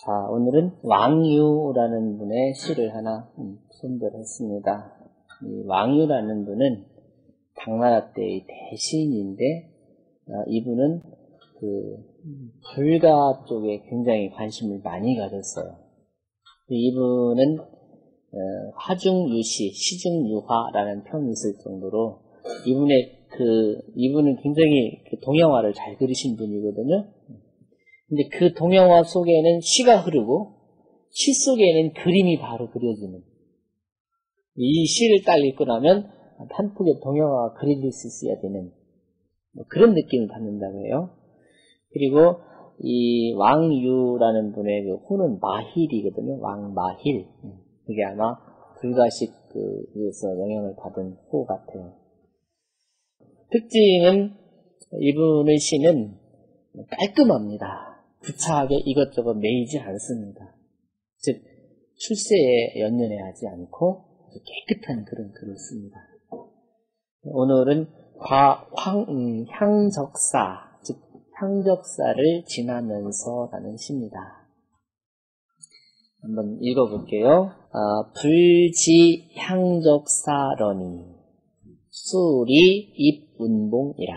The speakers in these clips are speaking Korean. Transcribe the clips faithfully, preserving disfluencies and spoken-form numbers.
자, 오늘은 왕유라는 분의 시를 하나 선별했습니다. 이 왕유라는 분은 당나라 때의 대시인인데, 어, 이분은 그 불가 쪽에 굉장히 관심을 많이 가졌어요. 이분은 어, 화중유시, 시중유화라는 평이 있을 정도로 이분의 그 이분은 굉장히 그 동양화를 잘 그리신 분이거든요. 근데 그 동양화 속에는 시가 흐르고 시 속에는 그림이 바로 그려지는, 이 시를 딱 읽고 나면 한 폭의 동양화가 그려질 수 있어야 되는 뭐 그런 느낌을 받는다고 해요. 그리고 이 왕유라는 분의 그 호는 마힐이거든요. 왕마힐. 그게 아마 불가식 그에서 영향을 받은 호 같아요. 특징은 이분의 시는 깔끔합니다. 구차하게 이것저것 매이지 않습니다. 즉 출세에 연연해하지 않고 깨끗한 그런 글을 씁니다. 오늘은 과, 황, 음, 향적사, 즉 향적사를 지나면서 라는 시입니다. 한번 읽어볼게요. 어, 불지 향적사러니 수리 입운봉이라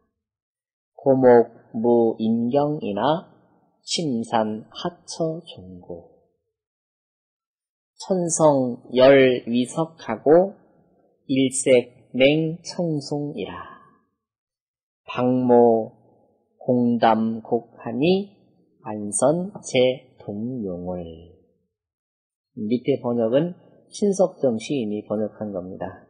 고목 무인경이나 심산 하처 종고 천성 열위석하고 일색 맹청송이라 박모 공담 곡하니 안선 제동용을. 밑에 번역은 신석정 시인이 번역한 겁니다.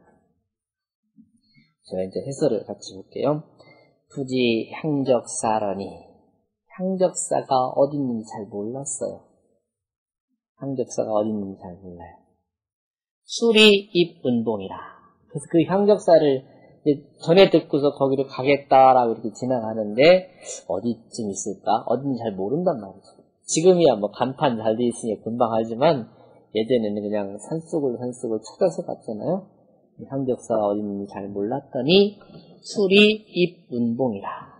제가 이제 해설을 같이 볼게요. 부지 향적사러니, 향적사가 어디 있는지 잘 몰랐어요. 향적사가 어디 있는지 잘 몰라요. 수리 입운봉이라. 그래서 그 향적사를 전에 듣고서 거기로 가겠다라고 이렇게 지나가는데 어디쯤 있을까? 어딘지 잘 모른단 말이죠. 지금이야 뭐 간판 잘 돼 있으니 금방 알지만 예전에는 그냥 산속을 산속을 찾아서 갔잖아요. 향적사가 어디 있는지 잘 몰랐더니 수리 입운봉이라.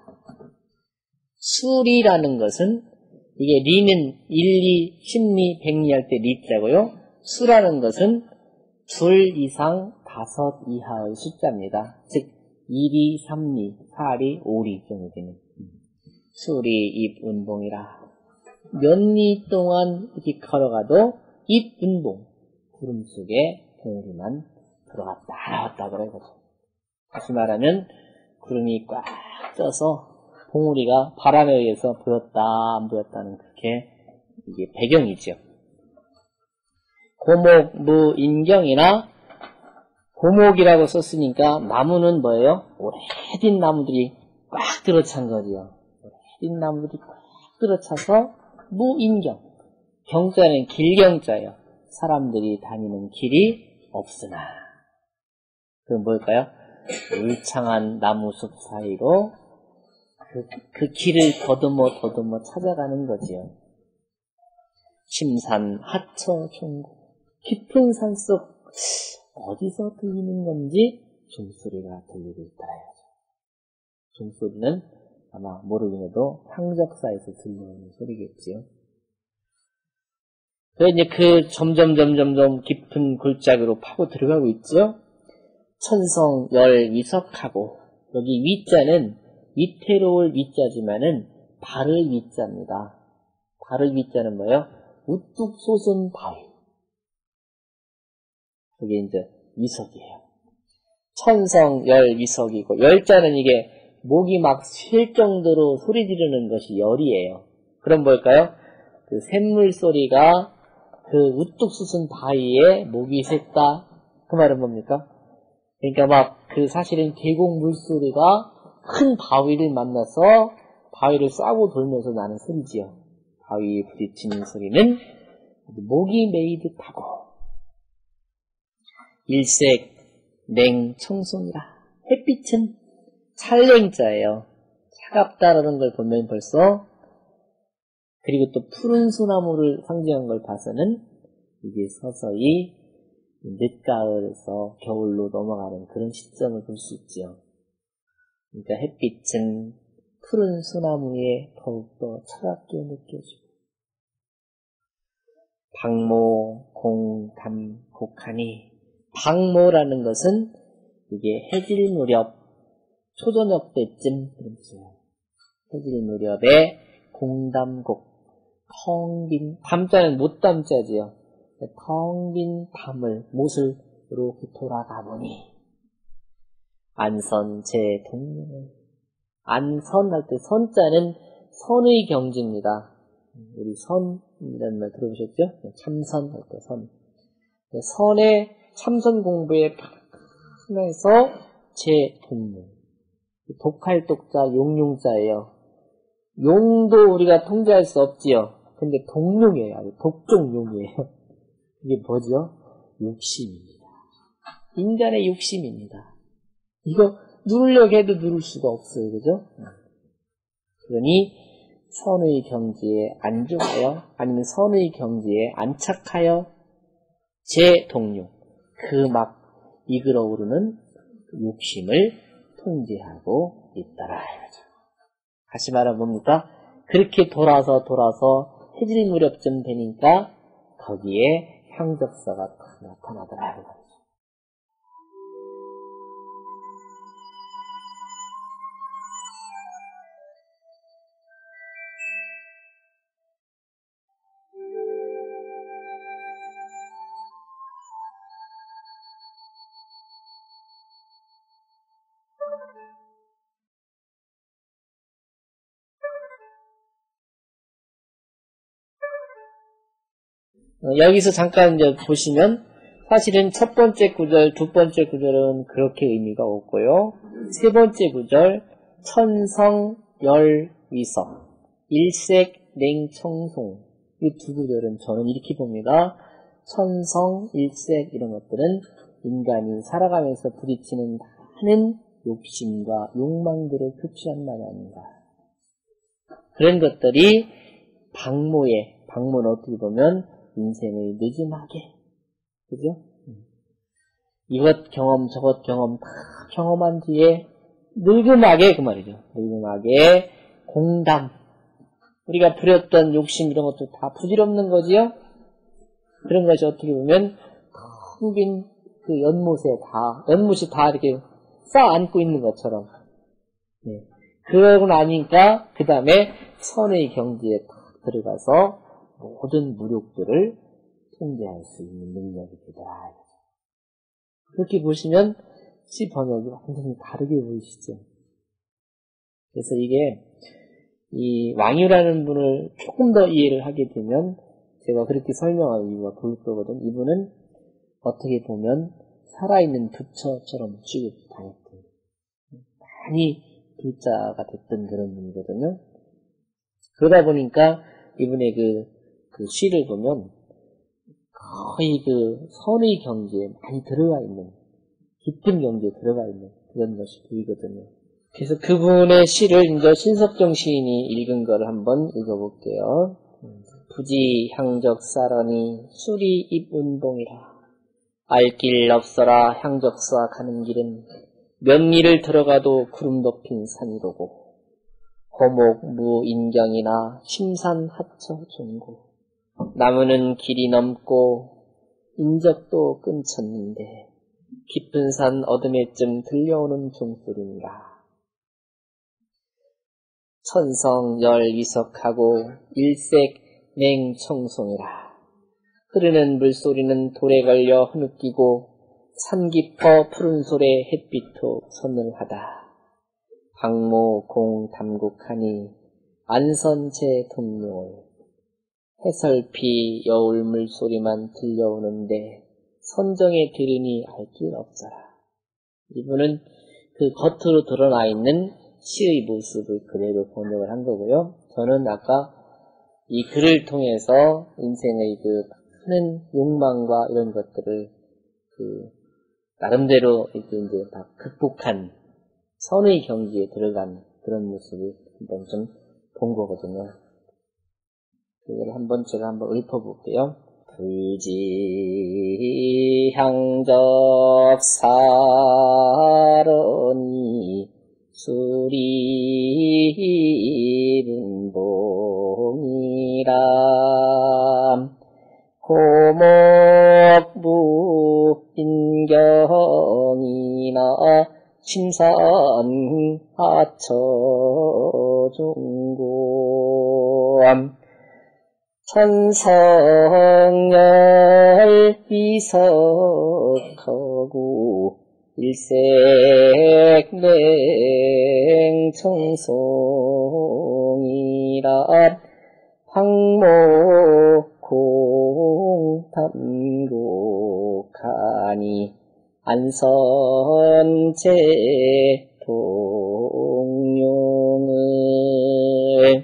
수리라는 것은 이게 리는 일리, 십리, 백리 할 때 리자고요. 수라는 것은 둘 이상 다섯 이하의 숫자입니다. 즉 이리, 삼리, 사리, 오리 정도 되는 수리 입운봉이라. 몇 리 동안 이렇게 걸어가도 입운봉, 구름 속에 봉우리만 들어갔다 나왔다 그래 거죠. 다시 말하면 구름이 꽉 쪄서 봉우리가 바람에 의해서 보였다 안 보였다는 그게 이게 배경이죠. 고목 무인경이나, 고목이라고 썼으니까 나무는 뭐예요? 오래된 나무들이 꽉 들어찬 거지요. 오래된 나무들이 꽉 들어차서 무인경, 경자는 길경자예요. 사람들이 다니는 길이 없으나. 그럼 뭘까요? 울창한 나무숲 사이로 그, 그 길을 더듬어 더듬어 찾아가는 거지요. 심산 하처 종고, 깊은 산속 어디서 들리는 건지 종소리가 들리고 있더라야죠. 종소리는 아마 모르긴 해도 향적사에서 들리는 소리겠지요. 그래서 이제 그 점점 점점 점 깊은 골짜기로 파고 들어가고 있죠. 천성 열위석하고, 여기 위자는 위태로울 위자지만은 바를 위자입니다. 바를 위자는 뭐예요? 우뚝 솟은 바위. 그게 이제 위석이에요. 천성 열위석이고, 열자는 이게 목이 막 쉴 정도로 소리 지르는 것이 열이에요. 그럼 뭘까요? 그 샘물 소리가 그 우뚝 솟은 바위에 목이 샜다. 그 말은 뭡니까? 그러니까 막 그 사실은 계곡 물소리가 큰 바위를 만나서 바위를 싸고 돌면서 나는 소리지요. 바위에 부딪히는 소리는 목이 메이듯 하고, 일색 냉청송이라. 햇빛은 찰냉자예요. 차갑다라는 걸 보면 벌써, 그리고 또 푸른 소나무를 상징한 걸 봐서는 이게 서서히 늦가을에서 겨울로 넘어가는 그런 시점을 볼 수 있지요. 그러니까 햇빛은 푸른 소나무에 더욱더 차갑게 느껴지고, 박모, 공, 담, 곡하니. 박모라는 것은 이게 해질 무렵, 초저녁 때쯤, 그렇죠. 해질 무렵에 공담곡, 텅 빈, 담자는 못 담자지요. 텅 빈 담을, 못을 이렇게 돌아가 보니, 안선 제 동룡을, 안선 할 때 선자는 선의 경지입니다. 우리 선이라는 말 들어보셨죠? 참선 할 때 선. 선의 참선 공부에 하나에서 제 동룡. 독할 독자 용용자예요. 용도 우리가 통제할 수 없지요. 근데 동룡이에요. 아주 독종용이에요. 이게 뭐죠? 욕심입니다. 인간의 욕심입니다. 이거 누르려고 해도 누를 수가 없어요. 그죠? 그러니 선의 경지에 안중하여 아니면 선의 경지에 안착하여 제 동룡, 그 막 이끌어 오르는 욕심을 통제하고 있더라. 다시 말하면 뭡니까? 그렇게 돌아서 돌아서 해질 무렵쯤 되니까 거기에 향적사가 나타나더라. 어, 여기서 잠깐 이제 보시면 사실은 첫 번째 구절, 두 번째 구절은 그렇게 의미가 없고요. 세 번째 구절 천성, 열, 위성, 일색, 냉청송 이 두 구절은 저는 이렇게 봅니다. 천성, 일색 이런 것들은 인간이 살아가면서 부딪히는 많은 욕심과 욕망들을 표출한 말이 아닌가. 그런 것들이 박모에, 박모는 어떻게 보면 인생의 늦음하게, 그죠? 이것 경험, 저것 경험 다 경험한 뒤에 늙음하게, 그 말이죠. 늙음하게 공담. 우리가 부렸던 욕심 이런 것도 다 부질없는 거지요? 그런 것이 어떻게 보면 텅 빈 그 연못에 다, 연못이 다 이렇게 쌓아 안고 있는 것처럼. 네. 그러고 나니까, 그 다음에 선의 경지에 딱 들어가서 모든 무력들을 통제할 수 있는 능력이 되더라. 그렇게 보시면 시 번역이 완전히 다르게 보이시죠. 그래서 이게 이 왕유라는 분을 조금 더 이해를 하게 되면 제가 그렇게 설명할 이유가 보일 거거든. 이분은 어떻게 보면 살아있는 부처처럼 취급당했던, 많이 불자가 됐던 그런 분이거든요. 그러다 보니까 이분의 그, 그 시를 보면 거의 그 선의 경지에 많이 들어가 있는, 깊은 경지에 들어가 있는 그런 것이 보이거든요. 그래서 그분의 시를 이제 신석정 시인이 읽은 거를 한번 읽어볼게요. 부지 향적사러니 수리 입운봉이라 알길 없어라 향적사 가는 길은 면리를 들어가도 구름 덮인 산이로고 고목 무인경이나 심산 하처 종고 나무는 길이 넘고 인적도 끊쳤는데 깊은 산 어둠에쯤 들려오는 종소리인가. 천성 열 위석하고 일색 냉청송이라. 흐르는 물소리는 돌에 걸려 흐느끼고 산 깊어 푸른 솔에 햇빛도 서늘하다. 박모 공 담국하니 안선제 돈룡을 해설피 여울 물소리만 들려오는데 선정에 들으니 알 길 없어라. 이분은 그 겉으로 드러나 있는 시의 모습을 그대로 번역을 한 거고요. 저는 아까 이 글을 통해서 인생의 그 많은 욕망과 이런 것들을 그 나름대로 이렇게 이제 다 극복한 선의 경지에 들어간 그런 모습을 한번 좀 본 거거든요. 그걸 한번 제가 한번 읊어볼게요. 불지 향적사러니 수리 분봉이라 호목부 인경이나 심산 하처중고 천성열 이석하고 일색냉청송이라 황목공담곡하니 안선제 동룡을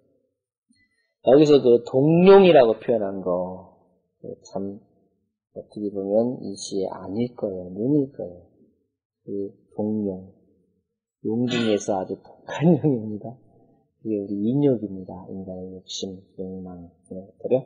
여기서 그 동룡이라고 표현한 거 참 어떻게 보면 이 시에 아닐 거예요. 눈일 거예요. 그 동룡. 용 중에서 아주 독한 용입니다. 이게 우리 인욕입니다. 인간의 욕심, 욕망 이런 것들요.